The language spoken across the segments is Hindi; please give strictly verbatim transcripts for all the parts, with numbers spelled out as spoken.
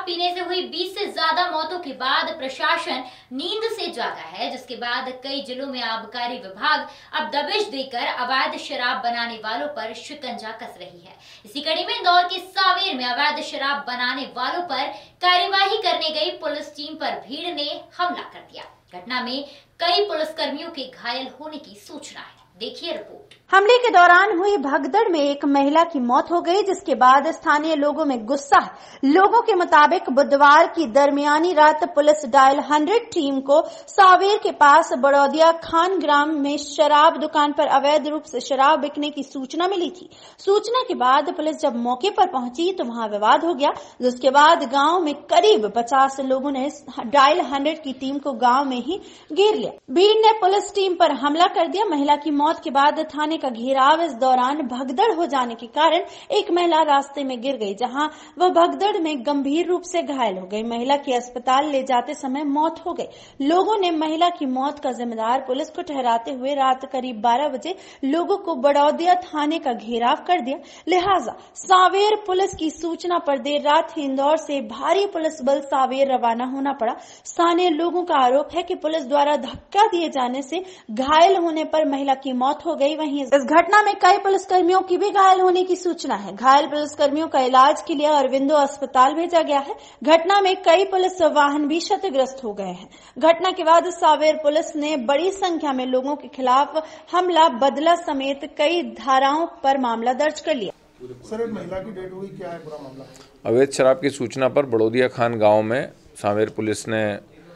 पीने से हुई बीस से ज्यादा मौतों के बाद प्रशासन नींद से जागा है, जिसके बाद कई जिलों में आबकारी विभाग अब दबिश देकर अवैध शराब बनाने वालों पर शिकंजा कस रही है। इसी कड़ी में इंदौर के सांवेर में अवैध शराब बनाने वालों पर कार्यवाही करने गई पुलिस टीम पर भीड़ ने हमला कर दिया। घटना में कई पुलिसकर्मियों के घायल होने की सूचना है। देखिए रिपोर्ट। हमले के दौरान हुई भगदड़ में एक महिला की मौत हो गई, जिसके बाद स्थानीय लोगों में गुस्सा है। लोगों के मुताबिक बुधवार की दरमियानी रात पुलिस डायल हंड्रेड टीम को सांवेर के पास बड़ौदिया खान ग्राम में शराब दुकान पर अवैध रूप से शराब बिकने की सूचना मिली थी। सूचना के बाद पुलिस जब मौके पर पहुंची तो वहां विवाद हो गया, जिसके बाद गांव में करीब पचास लोगों ने डायल हंड्रेड की टीम को गांव में ही घेर लिया। भीड़ ने पुलिस टीम पर हमला कर दिया। महिला की मौत के बाद थाने का घेराव इस दौरान भगदड़ हो जाने के कारण एक महिला रास्ते में गिर गई, जहां वह भगदड़ में गंभीर रूप से घायल हो गई। महिला की अस्पताल ले जाते समय मौत हो गई। लोगों ने महिला की मौत का जिम्मेदार पुलिस को ठहराते हुए रात करीब बारह बजे लोगों को बड़ौदिया थाने का घेराव कर दिया। लिहाजा सांवेर पुलिस की सूचना पर देर रात ही इंदौर से भारी पुलिस बल सांवेर रवाना होना पड़ा। स्थानीय लोगों का आरोप है कि पुलिस द्वारा धक्का दिए जाने से घायल होने पर महिला की मौत हो गई। वहीं इस घटना में कई पुलिसकर्मियों की भी घायल होने की सूचना है। घायल पुलिसकर्मियों का इलाज के लिए अरविंदो अस्पताल भेजा गया है। घटना में कई पुलिस वाहन भी क्षतिग्रस्त हो गए हैं। घटना के बाद सांवेर पुलिस ने बड़ी संख्या में लोगों के खिलाफ हमला बदला समेत कई धाराओं पर मामला दर्ज कर लिया। सर, महिला की डेथ हुई, क्या है पूरा मामला? अवैध शराब की सूचना पर बड़ौदिया खान गांव में सांवेर पुलिस ने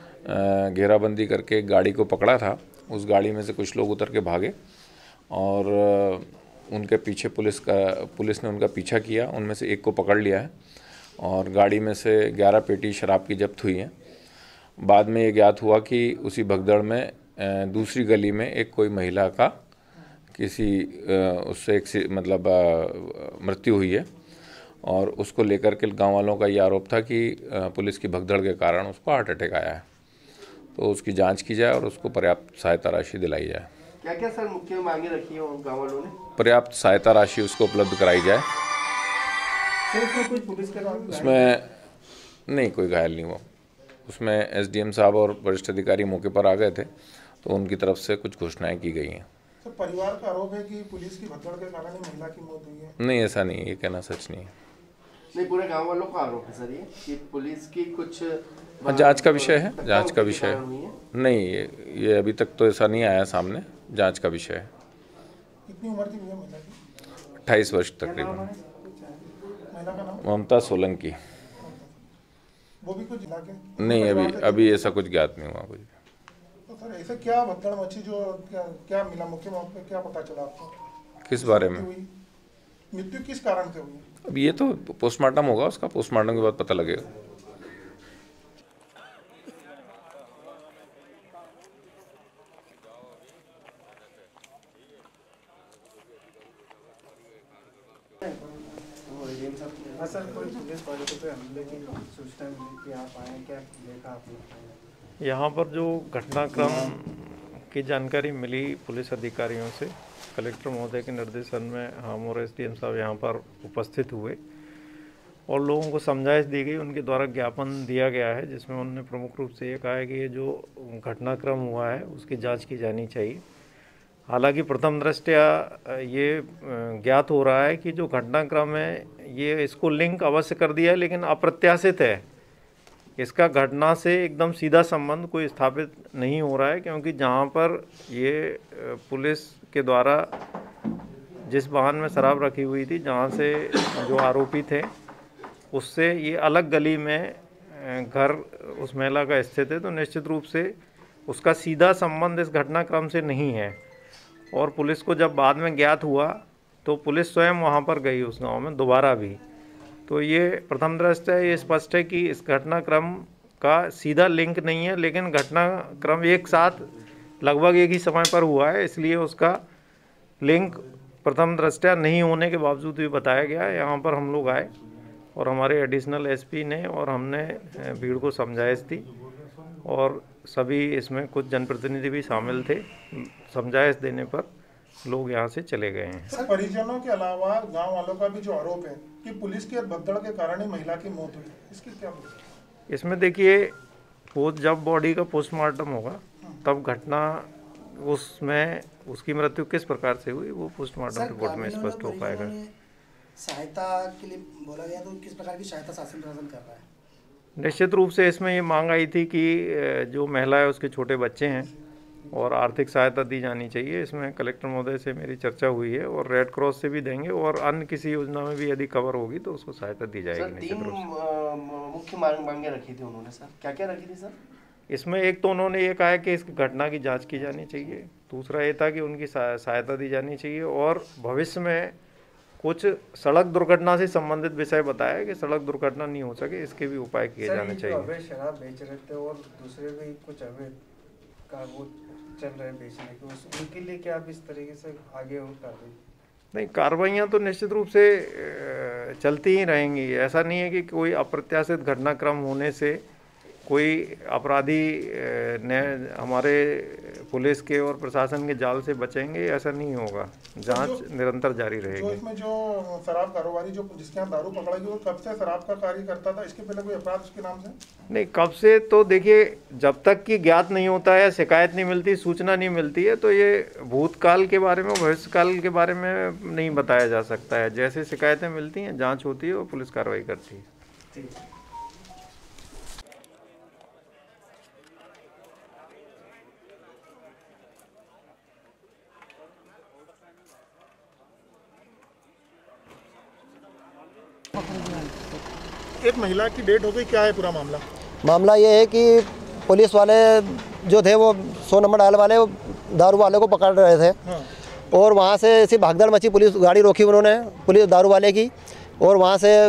घेराबंदी करके एक गाड़ी को पकड़ा था। उस गाड़ी में से कुछ लोग उतर के भागे और उनके पीछे पुलिस का पुलिस ने उनका पीछा किया। उनमें से एक को पकड़ लिया है और गाड़ी में से ग्यारह पेटी शराब की जब्त हुई है। बाद में ये ज्ञात हुआ कि उसी भगदड़ में दूसरी गली में एक कोई महिला का किसी उससे एक मतलब मृत्यु हुई है और उसको लेकर के गांव वालों का ये आरोप था कि पुलिस की भगदड़ के कारण उसको हार्ट अटैक आया है। तो उसकी जांच की जाए और उसको पर्याप्त सहायता राशि दिलाई जाए। क्या क्या सर मुख्य मांगे रखी है गाँव वालों ने? पर्याप्त सहायता राशि उसको उपलब्ध कराई जाए। सर, कोई पुलिस का उसमें नहीं कोई घायल नहीं हुआ। उसमें एसडीएम साहब और वरिष्ठ अधिकारी मौके पर आ गए थे तो उनकी तरफ से कुछ घोषणाएं की गई हैं। सर, परिवार का आरोप है कि पुलिस की भगदड़ के कारण महिला की मौत हुई है। नहीं, ऐसा नहीं, ये कहना सच नहीं है। नहीं, पूरे गांव वालों का आरोप है सर ये कि पुलिस की कुछ जांच का विषय है। जांच का विषय है। नहीं, ये ये अभी तक तो ऐसा नहीं आया सामने। जांच का विषय है। कितनी उम्र थी महिला की? अट्ठाईस वर्ष तकरीबन। महिला का नाम? ममता सोलंकी। वो भी कुछ जिला के? नहीं, अभी अभी ऐसा कुछ ज्ञात नहीं हुआ कुछ। तो सर, ऐसा क्या भगदड़ मची जो क्या, क्या मिला मुख्य मौके पे, क्या पता चला आपको? किस बारे में? मृत्यु किस कारण से हुई? अब ये तो पोस्टमार्टम होगा, उसका पोस्टमार्टम के बाद पता लगेगा। सर, कोई पुलिस वालों पे हमले की सूचना मिली कि आप आए, क्या देखा आपने? यहाँ पर जो घटनाक्रम की जानकारी मिली पुलिस अधिकारियों से, कलेक्टर महोदय के निर्देशन में हम और एसडीएम साहब यहाँ पर उपस्थित हुए और लोगों को समझाइश दी गई। उनके द्वारा ज्ञापन दिया गया है जिसमें उन्होंने प्रमुख रूप से ये कहा है कि ये जो घटनाक्रम हुआ है उसकी जांच की जानी चाहिए। हालांकि प्रथम दृष्टया ये ज्ञात हो रहा है कि जो घटनाक्रम है ये इसको लिंक अवश्य कर दिया है, लेकिन अप्रत्याशित है। इसका घटना से एकदम सीधा संबंध कोई स्थापित नहीं हो रहा है, क्योंकि जहाँ पर ये पुलिस के द्वारा जिस वाहन में शराब रखी हुई थी, जहाँ से जो आरोपी थे, उससे ये अलग गली में घर उस महिला का स्थित है, तो निश्चित रूप से उसका सीधा संबंध इस घटनाक्रम से नहीं है। और पुलिस को जब बाद में ज्ञात हुआ तो पुलिस स्वयं वहाँ पर गई उस गांव में दोबारा भी। तो ये प्रथम दृष्टया ये स्पष्ट है कि इस घटनाक्रम का सीधा लिंक नहीं है, लेकिन घटनाक्रम एक साथ लगभग एक ही समय पर हुआ है, इसलिए उसका लिंक प्रथम दृष्टया नहीं होने के बावजूद भी बताया गया है। यहाँ पर हम लोग आए और हमारे एडिशनल एसपी ने और हमने भीड़ को समझाइश दी और सभी इसमें कुछ जनप्रतिनिधि भी शामिल थे। समझाइश देने पर लोग यहाँ से चले गए हैं। सर, परिजनों के अलावा गांव वालों का भी जो आरोप है कि पुलिस की भगदड़ के कारण ही महिला की मौत हुई, इसकी क्या वजह? इसमें देखिए, वो जब बॉडी का पोस्टमार्टम होगा तब घटना उसमें उसकी मृत्यु किस प्रकार से हुई वो पोस्टमार्टम रिपोर्ट में स्पष्ट हो पाएगा। सहायता के लिए बोला गया, तो किस प्रकार की सहायता शासन प्रशासन कर रहा है? निश्चित रूप से इसमें ये मांग आई थी कि जो महिला है उसके छोटे बच्चे हैं और आर्थिक सहायता दी जानी चाहिए। इसमें कलेक्टर महोदय से मेरी चर्चा हुई है और रेड क्रॉस से भी देंगे और अन्य किसी योजना में भी यदि कवर होगी तो उसको सहायता दी जाएगी। तीन मुख्य मांग मांगे रखी थी उन्होंने सर, क्या क्या रखी थी सर? इसमें एक तो उन्होंने ये कहा कि इस घटना की जांच की जानी चाहिए, दूसरा ये था कि उनकी सहायता दी जानी चाहिए और भविष्य में कुछ सड़क दुर्घटना से संबंधित विषय बताया कि सड़क दुर्घटना नहीं हो सके इसके भी उपाय किए जाने चाहिए। अवैध शराब बेच रहे थे और दूसरे भी कुछ अवैध का वो चल रहे बेचने के, उनके लिए क्या आप इस तरीके से आगे और कर रही? नहीं, कार्रवाइयाँ तो निश्चित रूप से चलती ही रहेंगी। ऐसा नहीं है कि कोई अप्रत्याशित घटनाक्रम होने से कोई अपराधी ने हमारे पुलिस के और प्रशासन के जाल से बचेंगे, ऐसा नहीं होगा। जांच निरंतर जारी रहेगी। जो इसमें जो शराब कारोबारी जो जिसके यहाँ दारू पकड़ा गया वो कब से शराब का कार्य करता था? इसके पहले कोई अपराध उसके नाम से? नहीं, कब से तो देखिए, जब तक कि ज्ञात नहीं होता है, शिकायत नहीं मिलती, सूचना नहीं मिलती है, तो ये भूतकाल के बारे में, भविष्यकाल के बारे में नहीं बताया जा सकता है। जैसे शिकायतें मिलती हैं, जाँच होती है और पुलिस कार्रवाई करती है। एक महिला की डेट हो गई, क्या है पूरा मामला? मामला ये है कि पुलिस वाले जो थे वो सौ नंबर डाल वाले दारू वाले को पकड़ रहे थे। हाँ। और वहाँ से ऐसी भागदड़ मची, पुलिस गाड़ी रोकी उन्होंने, पुलिस दारू वाले की, और वहाँ से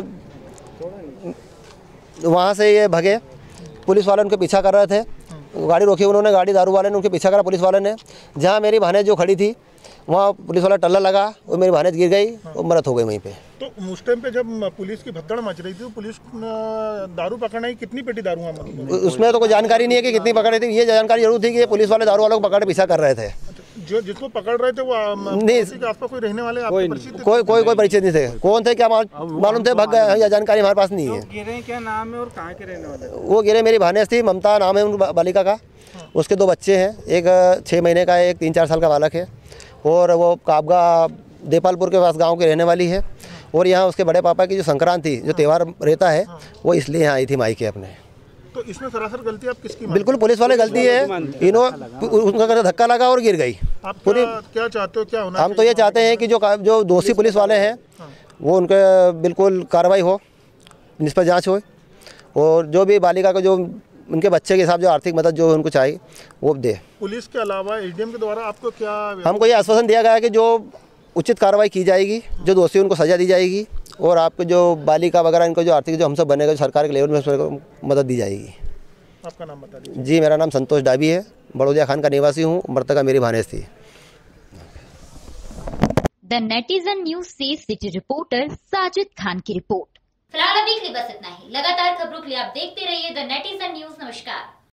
वहाँ से ये भगे। पुलिस वाले उनके पीछा कर रहे थे, गाड़ी रोकी उन्होंने, गाड़ी दारू वाले ने उनके पीछा करा पुलिस वाले ने। जहाँ मेरी भानेज जो खड़ी थी वहाँ पुलिस वाला टल्ला लगा और मेरी भानेज गिर गई और मरत हो गई वहीं पे। तो उस टाइम पे जब पुलिस की भगदड़ मच रही थी तो पुलिस दारू पकड़ने की कितनी पेटी दारू है? उसमें तो कोई जानकारी नहीं है कि कितनी पकड़ रही थी। ये जानकारी जरूर थी कि पुलिस वाले दारू वालों को पकड़ पीछा कर रहे थे। जो जिसको पकड़ रहे थे वो नहीं, आसपास कोई रहने वाले कोई कोई कोई कोई परिचित नहीं थे। कौन थे क्या मालूम थे, भग गए, यह जानकारी हमारे पास नहीं है। गिरे क्या नाम है और कहाँ के रहने वाले? वो गिरे मेरी भानेज थी, ममता नाम है उन बालिका का। उसके दो बच्चे हैं, एक छः महीने का है, एक तीन चार साल का बालक है, और वो काबगा देपालपुर के पास गांव के रहने वाली है। और यहाँ उसके बड़े पापा की जो संक्रांति जो त्यौहार रहता है वो इसलिए यहाँ आई थी मायके अपने। तो इसमें सरासर गलती आप किसकी? बिल्कुल पुलिस वाले गलती है, इन्हों उनका धक्का लगा और गिर गई। आप पूरी क्या चाहते हो, क्या होना? हम तो ये चाहते हैं कि जो जो दोषी पुलिस वाले हैं वो उनके बिल्कुल कार्रवाई हो, निष्पक्ष जाँच हो, और जो भी बालिका को जो उनके बच्चे के हिसाब जो आर्थिक मदद जो उनको चाहिए वो दे। पुलिस के अलावा एसडीएम के द्वारा आपको क्या? हमको ये आश्वासन दिया गया है कि जो उचित कार्रवाई की जाएगी, जो दोषी उनको सजा दी जाएगी, और आपको जो बालिका वगैरह इनको जो आर्थिक जो हमसे बनेगा, जो सरकार के लेवल में उसको मदद दी जाएगी। आपका नाम बता दीजिए। जी, मेरा नाम संतोष डाबी है, बड़ौदिया खान का निवासी हूँ, मृतका मेरी भानेज थी। द नेटिजन न्यूज से सिटी रिपोर्टर साजिद खान की रिपोर्ट। फिलहाल अभी के लिए बस इतना ही। लगातार खबरों के लिए आप देखते रहिए द नेटिजन न्यूज। नमस्कार।